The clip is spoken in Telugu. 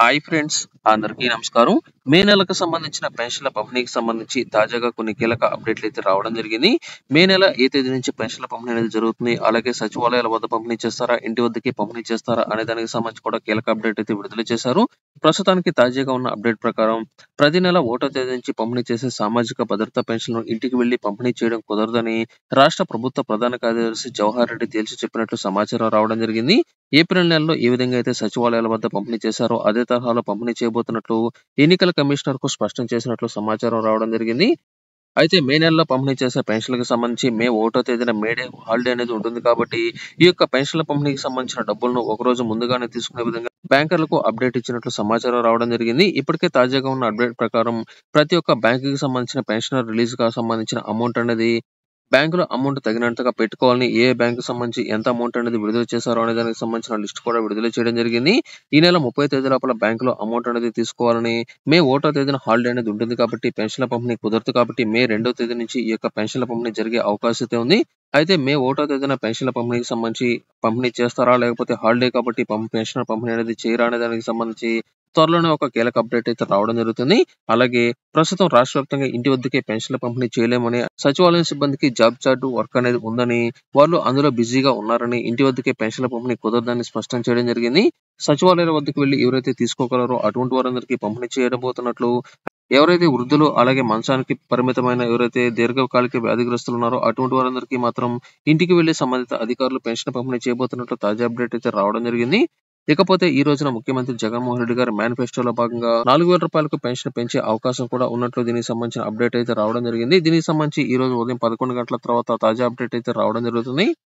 హాయ్ ఫ్రెండ్స్, అందరికీ నమస్కారం. మే నెలకు సంబంధించిన పెన్షన్ల పంపిణీకి సంబంధించి తాజాగా కొన్ని కీలక అప్డేట్లు అయితే రావడం జరిగింది. మే నెల ఏ తేదీ నుంచి పెన్షన్ల పంపిణీ అనేది జరుగుతుంది, అలాగే సచివాలయాల వద్ద పంపిణీ చేస్తారా, ఇంటి వద్దకే పంపిణీ చేస్తారా అనే దానికి సంబంధించి కూడా కీలక అప్డేట్ అయితే విడుదల చేశారు. ప్రస్తుతానికి తాజాగా ఉన్న అప్డేట్ ప్రకారం ప్రతి నెల 1వ తేదీ నుంచి పంపిణీ చేసే సామాజిక భద్రతా పెన్షన్ ఇంటికి వెళ్లి పంపిణీ చేయడం కుదరదని రాష్ట్ర ప్రభుత్వ ప్రధాన కార్యదర్శి జవహర్ రెడ్డి తేల్చి చెప్పినట్లు సమాచారం రావడం జరిగింది. ఏప్రిల్ నెలలో ఏ విధంగా అయితే సచివాలయాల వద్ద పంపిణీ చేశారో అదే తరహాలో పంపిణీ చేయబోతున్నట్లు ఎన్నికల కమిషనర్ కు స్పష్టం చేసినట్లు సమాచారం రావడం జరిగింది. అయితే మే నెలలో పంపిణీ చేసే పెన్షన్లకు సంబంధించి మే 1వ తేదీన మేడే హాలిడే అనేది ఉంటుంది కాబట్టి ఈ యొక్క పెన్షన్ల పంపిణీకి సంబంధించిన డబ్బులను ఒక రోజు ముందుగానే తీసుకునే విధంగా బ్యాంకర్లకు అప్డేట్ ఇచ్చినట్లు సమాచారం రావడం జరిగింది. ఇప్పటికే తాజాగా ఉన్న అప్డేట్ ప్రకారం ప్రతి ఒక్క బ్యాంకుకి సంబంధించిన పెన్షనర్ రిలీజ్ గా సంబంధించిన అమౌంట్ అనేది బ్యాంకులో అమౌంట్ తగినంతగా పెట్టుకోవాలని, ఏ బ్యాంకు సంబంధించి ఎంత అమౌంట్ అనేది విడుదల చేశారో అనే దానికి సంబంధించిన లిస్ట్ కూడా విడుదల చేయడం జరిగింది. ఈ నెల 30 తేదీ లోపల బ్యాంకులో అమౌంట్ అనేది తీసుకోవాలని, మే 1వ తేదీన హాలిడే అనేది ఉంటుంది కాబట్టి పెన్షన్ల పంపిణీ కుదరదు కాబట్టి మే 2వ తేదీ నుంచి ఈ యొక్క పెన్షన్ల పంపిణీ జరిగే అవకాశం అయితే ఉంది. అయితే మే 1వ తేదీన పెన్షన్ల పంపిణీకి సంబంధించి పంపిణీ చేస్తారా, లేకపోతే హాలిడే కాబట్టి పెన్షన్ పంపిణీ అనేది చేయరా అనే దానికి సంబంధించి త్వరలోనే ఒక కీలక అప్డేట్ అయితే రావడం జరుగుతుంది. అలాగే ప్రస్తుతం రాష్ట్ర వ్యాప్తంగా ఇంటి వద్దకే పెన్షన్ల పంపిణీ చేయలేమని, సచివాలయం సిబ్బందికి జాబ్ చార్ట్ వర్క్ అనేది ఉందని, వాళ్ళు అందులో బిజీగా ఉన్నారని, ఇంటి వద్దకే పెన్షన్ల పంపిణీ కుదరదని స్పష్టం చేయడం జరిగింది. సచివాలయాల వద్దకు వెళ్లి ఎవరైతే తీసుకోగలరో అటువంటి వారందరికీ పంపిణీ చేయబోతున్నట్లు, ఎవరైతే వృద్ధులు అలాగే మంచానికి పరిమితమైన ఎవరైతే దీర్ఘకాలిక వ్యాధిగ్రస్తులు ఉన్నారో అటువంటి వారందరికీ మాత్రం ఇంటికి వెళ్లి సంబంధిత అధికారులు పెన్షన్ పంపిణీ చేయబోతున్నట్లు తాజా అప్డేట్ అయితే రావడం జరిగింది. ఇకపోతే ఈ రోజున ముఖ్యమంత్రి జగన్మోహన్ రెడ్డి గారి మేనిఫెస్టోలో భాగంగా 4,000 రూపాయలకు పెన్షన్ పెంచే అవకాశం కూడా ఉన్నట్లు దీనికి సంబంధించిన అప్డేట్ అయితే రావడం జరిగింది. దీనికి సంబంధించి ఈ రోజు ఉదయం 11 గంటల తర్వాత తాజా అప్డేట్ అయితే రావడం జరుగుతుంది.